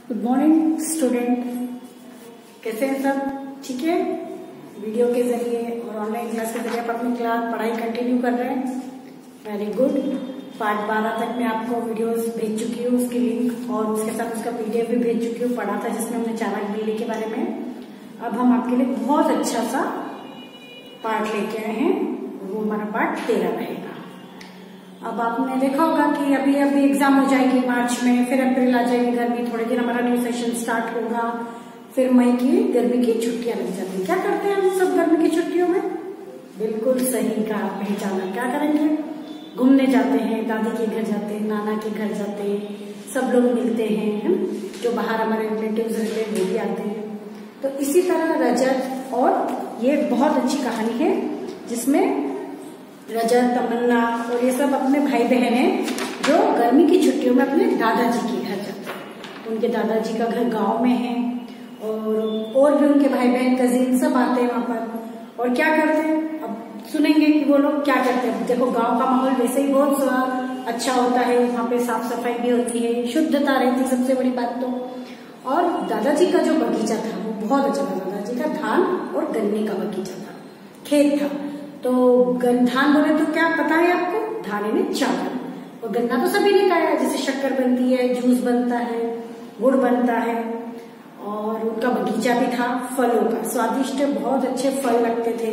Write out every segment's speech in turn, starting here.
Good morning student, कैसे हैं सब? ठीक है। वीडियो के जरिए और ऑनलाइन क्लास के जरिए आप अपनी क्लास पढ़ाई कंटिन्यू कर रहे हैं। Very good. पार्ट 12 तक मैं आपको वीडियोस भेज चुकी हूँ, उसकी लिंक और उसके साथ उसका पीडीएफ भी भेज चुकी हूँ। पढ़ा था जिसमें हमने चालाक बिल्ली के बारे में। अब हम आपके लिए बहुत अच्छा सा पार्ट लेके आए हैं, वो हमारा पार्ट 13 रहेगा। अब आपने देखा होगा कि अभी एग्जाम हो जाएगी मार्च में, फिर अप्रैल आ जाएगी गर्मी, थोड़े दिन हमारा न्यू सेशन स्टार्ट होगा, फिर मई की गर्मी की छुट्टियां लग जाती हैं। क्या करते हैं हम सब गर्मी की छुट्टियों में? बिल्कुल सही कहा, पहचाना। क्या करेंगे? घूमने जाते हैं, दादी के घर जाते हैं, नाना के घर जाते हैं, सब लोग मिलते हैं, जो बाहर हमारे रिलेटिव्स रहते हैं वो भी आते हैं। तो इसी तरह रजत, और ये बहुत अच्छी कहानी है जिसमें रजत, तमन्ना और ये सब अपने भाई बहन हैं जो गर्मी की छुट्टियों में अपने दादाजी के घर जाते हैं। उनके दादाजी का घर गांव में है और भी उनके भाई बहन कजिन सब आते हैं वहां पर। और क्या करते हैं अब सुनेंगे कि वो लोग क्या करते हैं। देखो, गांव का माहौल वैसे ही बहुत अच्छा होता है, वहां पे साफ सफाई भी होती है, शुद्धता रहती है, सबसे बड़ी बात तो। और दादाजी का जो बगीचा था वो बहुत अच्छा था। दादाजी का धान और गन्ने का बगीचा था, खेत था। तो धान बोले तो क्या पता है आपको? धान यानी चावल, और गन्ना तो सभी ने खाया, जैसे शक्कर बनती है, जूस बनता है, गुड़ बनता है। और उनका बगीचा भी था फलों का, स्वादिष्ट बहुत अच्छे फल लगते थे,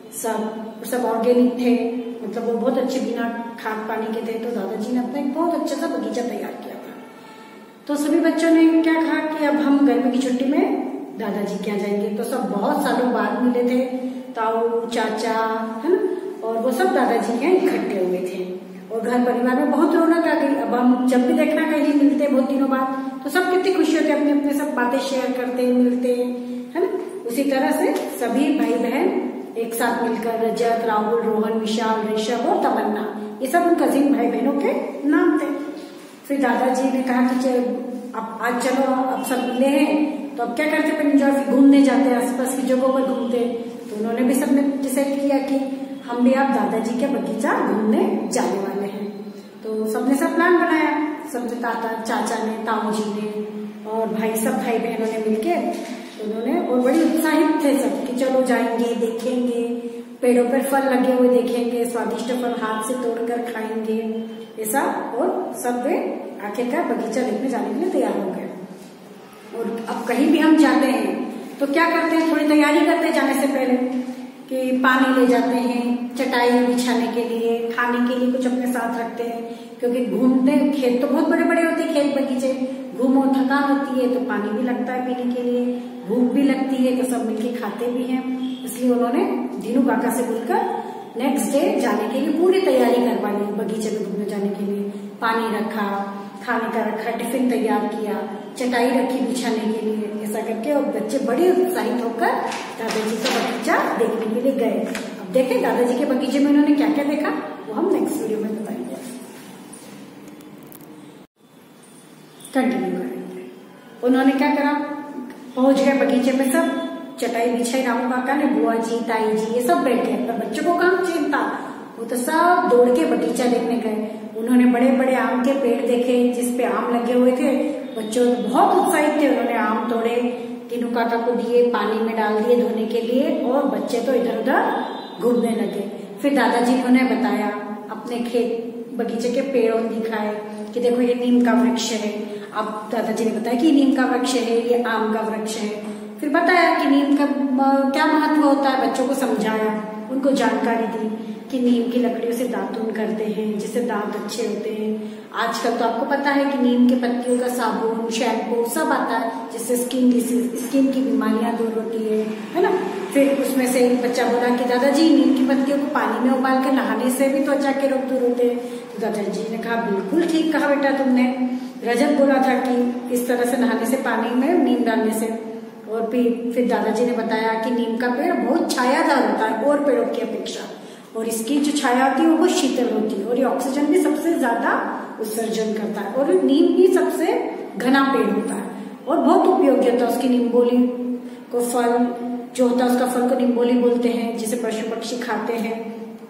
सब ऑर्गेनिक थे, मतलब वो बहुत अच्छे बिना खाद पानी के थे। तो दादाजी ने अपना एक बहुत अच्छा सा बगीचा तैयार किया था। तो सभी बच्चों ने क्या कहा कि अब हम गर्मी की छुट्टी में दादाजी के यहाँ जाएंगे। तो सब बहुत सालों बाद मिले थे, ताऊ, चाचा, है ना, और वो सब दादाजी के इकट्ठे हुए थे और घर परिवार में बहुत रौनक आ गई। अब हम जब भी देखना कहीं मिलते बहुत दिनों बाद, तो सब कितनी खुशी होती है, अपने अपने सब बातें शेयर करते मिलते, है ना। उसी तरह से सभी भाई बहन एक साथ मिलकर, रजत, राहुल, रोहन, विशाल, ऋषभ और तमन्ना, ये सब उन कजिन भाई बहनों के नाम थे। फिर दादाजी ने कहा कि अब आज चलो, अब सब मिले हैं तो अब क्या करते हैं, एंजॉय, घूमने जाते हैं, आसपास की जगहों पर घूमते। तो उन्होंने भी सबने डिसाइड किया कि हम भी आप दादाजी के बगीचा घूमने जाने वाले हैं। तो सबने सब प्लान बनाया, सबने ताता, चाचा ने, ताऊ जी ने और भाई, सब भाई बहनों ने मिलके उन्होंने, और बड़ी उत्साहित थे सब कि चलो जाएंगे, देखेंगे, पेड़ों पर फल लगे हुए देखेंगे, स्वादिष्ट फल हाथ से तोड़कर खाएंगे, ऐसा। और सब वे आखिरकार बगीचा देखने जाने के लिए तैयार हो गए। और अब कहीं भी हम जाते हैं तो क्या करते हैं, थोड़ी तैयारी करते हैं जाने से पहले, कि पानी ले जाते हैं, चटाई बिछाने के लिए, खाने के लिए कुछ अपने साथ रखते हैं, क्योंकि घूमते खेत तो बहुत बड़े बड़े होते हैं, खेत बगीचे, घूमो थकान होती है तो पानी भी लगता है पीने के लिए, भूख भी लगती है, तो सब मिलके खाते भी हैं। इसलिए उन्होंने दीनू काका से बोलकर नेक्स्ट डे जाने के लिए पूरी तैयारी करवा ली, बगीचे में घूमने जाने के लिए। पानी रखा, खाने का रखा, टिफिन तैयार किया, चटाई रखी बिछाने के लिए, ऐसा करके। और बच्चे बड़े उत्साहित होकर दादाजी का बगीचा देखने के लिए गए। अब देखें दादाजी के बगीचे में उन्होंने क्या क्या देखा, वो हम नेक्स्ट वीडियो में बताएंगे, कंटिन्यू करेंगे। उन्होंने क्या करा, पहुंच गए बगीचे में, सब चटाई बिछाई, रामू काका ने, बुआ जी, ताई जी, ये सब बैठे। पर बच्चों को काम चिंता, वो तो सब दौड़ के बगीचा देखने गए। उन्होंने बड़े बड़े आम के पेड़ देखे जिसपे आम लगे हुए थे। बच्चों बहुत उत्साहित थे, उन्होंने आम तोड़े, दीनू काका को दिए, पानी में डाल दिए धोने के लिए, और बच्चे तो इधर उधर घूमने लगे। फिर दादाजी ने उन्हें बताया, अपने खेत बगीचे के पेड़ों दिखाए कि देखो ये नीम का वृक्ष है। अब दादाजी ने बताया कि नीम का वृक्ष है, ये आम का वृक्ष है। फिर बताया कि नीम का क्या महत्व होता है, बच्चों को समझाया, उनको जानकारी दी कि नीम की लकड़ियों से दातुन करते हैं, जिससे दांत अच्छे होते हैं। आजकल तो आपको पता है कि नीम के पत्तियों का साबुन, शैम्पू सब आता है, जिससे स्किन की बीमारियां दूर होती है ना। फिर उसमें से एक बच्चा बोला कि दादाजी नीम की पत्तियों को पानी में उबाल कर नहाने से भी त्वचा के रोग दूर होते हैं। तो दादाजी ने कहा बिल्कुल ठीक कहा बेटा तुमने। रजत बोला था कि इस तरह से नहाने से, पानी में नीम डालने से। और फिर दादाजी ने बताया कि नीम का पेड़ बहुत छायादार होता है और पेड़ों की अपेक्षा, और इसकी जो छाया होती है वो शीतल होती है, और ये ऑक्सीजन भी सबसे ज्यादा उत्सर्जन करता है, और नीम भी सबसे घना पेड़ होता है और बहुत उपयोगी होता है। उसकी निम्बोली को, फल जो होता है उसका फल को निम्बोली बोलते हैं, जिसे पशु पक्षी खाते हैं।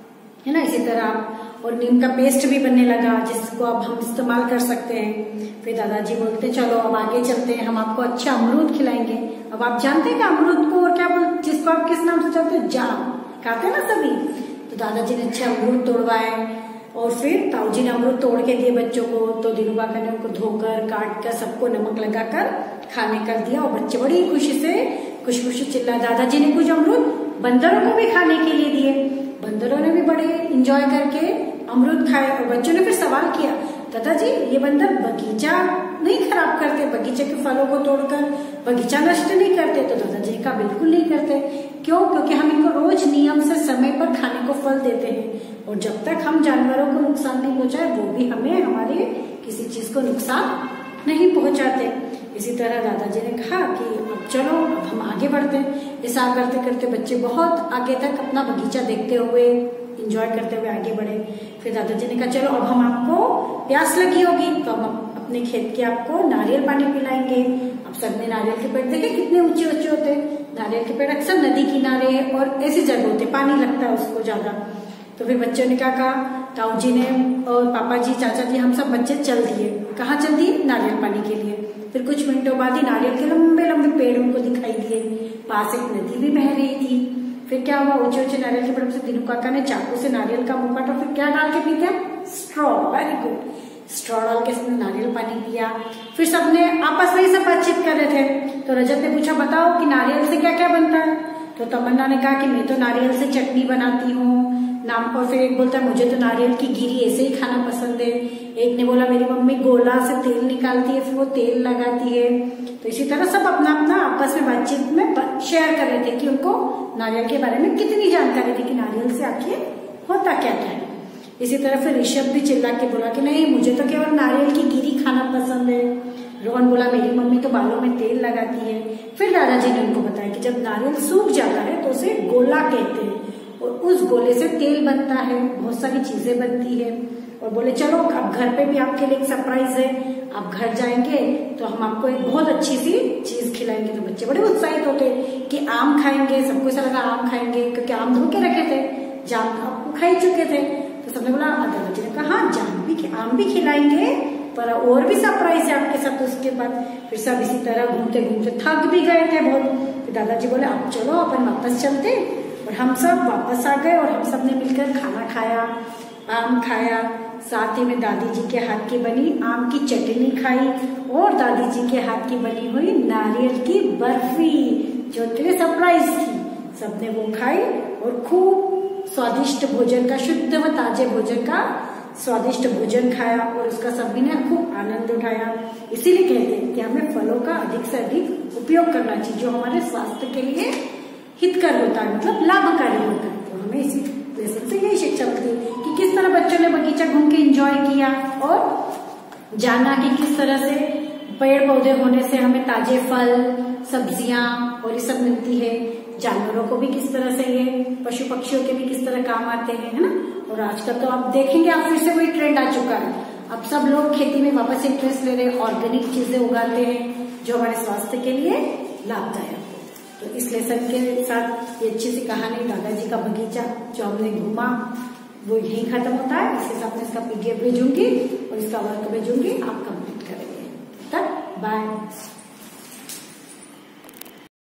है ना। इसी तरह आप, और नीम का पेस्ट भी बनने लगा जिसको अब हम इस्तेमाल कर सकते हैं। फिर दादाजी बोलते चलो अब आगे चलते हैं, हम आपको अच्छा अमरूद खिलाएंगे। अब आप जानते हैं कि अमरूद को और क्या बोलते, जिसको आप किस नाम से जानते हो, जाम खाते हैं ना सभी। तो दादाजी ने अच्छे अमरूद तोड़वाए और फिर ताऊजी ने अमरूद तोड़ के दिए बच्चों को। तो दिनू काका ने उनको धोकर काट कर सबको नमक लगाकर खाने कर दिया और बच्चे बड़ी खुशी से खुशी चिल्ला। दादाजी ने कुछ अमरूद बंदरों को भी खाने के लिए दिए। बंदरों ने भी बड़े एंजॉय करके अमरूद खाए और बच्चों ने फिर सवाल किया, दादाजी ये बंदर बगीचा नहीं खराब करते, बगीचे के फलों को तोड़कर बगीचा नष्ट नहीं करते? तो दादाजी का बिल्कुल नहीं करते। क्यों? क्योंकि हम इनको रोज नियम से समय पर खाने को फल देते हैं और जब तक हम जानवरों को नुकसान नहीं पहुंचाए वो भी हमें हमारे किसी चीज को नुकसान नहीं पहुंचाते। इसी तरह दादाजी ने कहा कि अब चलो अब हम आगे बढ़ते हैं। ऐसा करते करते बच्चे बहुत आगे तक अपना बगीचा देखते हुए एंजॉय करते हुए आगे बढ़े। फिर दादाजी ने कहा चलो अब हम आपको प्यास लगी होगी तो हम अपने खेत के आपको नारियल पानी पिलाएंगे। अब सबने नारियल के पेड़ देखे कितने ऊंचे ऊंचे होते। नारियल के पेड़ अक्सर नदी किनारे और ऐसी जगह होते, पानी लगता है उसको ज्यादा। तो फिर बच्चों ने क्या कहा, ताऊ जी ने और पापा जी चाचा जी हम सब बच्चे चल दिए। कहाँ चल दिए? नारियल पानी के लिए। फिर कुछ मिनटों बाद ही नारियल के लंबे लंबे पेड़ उनको दिखाई दिए। पास एक नदी भी बह रही थी। फिर क्या हुआ, ऊंचे ऊंचे नारियल के पेड़ से दिनू काका ने चाकू से नारियल का मुंह काटा। फिर क्या डाल के पीते हैं? स्ट्रॉ। वेरी गुड, स्ट्रॉ डाल के सबने नारियल पानी पिया। फिर सबने आपस में ही सब बातचीत कर रहे थे। तो रजत ने पूछा बताओ कि नारियल से क्या क्या बनता है? तो तमन्ना ने कहा कि मैं तो नारियल से चटनी बनाती हूँ नाम। और फिर एक बोलता है मुझे तो नारियल की गिरी ऐसे ही खाना पसंद है। एक ने बोला मेरी मम्मी गोला से तेल निकालती है फिर वो तेल लगाती है। तो इसी तरह सब अपना अपना आपस में बातचीत में शेयर कर रहे थे कि उनको नारियल के बारे में कितनी जानकारी थी कि नारियल से आखिर होता क्या क्या है। इसी तरह फिर ऋषभ भी चिल्ला के बोला कि नहीं मुझे तो केवल नारियल की गिरी खाना पसंद है। रोहन बोला मेरी मम्मी तो बालों में तेल लगाती है। फिर दादाजी ने उनको बताया कि जब नारियल सूख जाता है तो उसे गोला कहते हैं और उस गोले से तेल बनता है, बहुत सारी चीजें बनती है। और बोले चलो अब घर पे भी आपके लिए एक सरप्राइज है, आप घर जाएंगे तो हम आपको एक बहुत अच्छी सी चीज खिलाएंगे। तो बच्चे बड़े उत्साहित होते कि आम खाएंगे। सबको ऐसा लगा आम खाएंगे क्योंकि आम धो के रखे थे, जाम आपको खा ही चुके थे। तो सबने बोला, दादाजी ने कहा हाँ आम भी खिलाएंगे पर और भी सरप्राइज है आपके साथ। उसके बाद फिर सब इसी तरह घूमते घूमते थक भी गए थे बहुत। फिर दादाजी बोले अब चलो अपन वापस चलते। और हम सब वापस आ गए और हम सब ने मिलकर खाना खाया, आम खाया, साथ ही में दादी जी के हाथ की बनी आम की चटनी खाई और दादी जी के हाथ की बनी हुई नारियल की बर्फी जो उनके सरप्राइज थी, सबने वो खाई और खूब स्वादिष्ट भोजन का, शुद्ध व ताजे भोजन का स्वादिष्ट भोजन खाया और उसका सभी ने खूब आनंद उठाया। इसीलिए कहते हैं कि हमें फलों का अधिक से अधिक उपयोग करना चाहिए जो हमारे स्वास्थ्य के लिए हितकर होता है, मतलब लाभकारी होता है। तो हमें इसी लेसन से यही शिक्षा मिलती है कि किस तरह बच्चों ने बगीचा घूम के एंजॉय किया और जाना कि किस तरह से पेड़ पौधे होने से हमें ताजे फल, सब्जियां और ये सब मिलती है। जानवरों को भी किस तरह से ये पशु पक्षियों के भी किस तरह काम आते हैं, है ना। और आजकल तो आप देखेंगे आप फिर से वही ट्रेंड आ चुका है। अब सब लोग खेती में वापस इंटरेस्ट ले रहे हैं, ऑर्गेनिक चीजें उगाते हैं जो हमारे स्वास्थ्य के लिए लाभदायक है। तो इस लेसन के साथ ये अच्छी सी कहानी दादाजी का बगीचा जो हमने घूमा वो यहीं खत्म होता है। इसके साथ मैं इसका PDF भेजूंगी और इसका वर्क भेजूंगी, आप कंप्लीट करेंगे। तब बाय।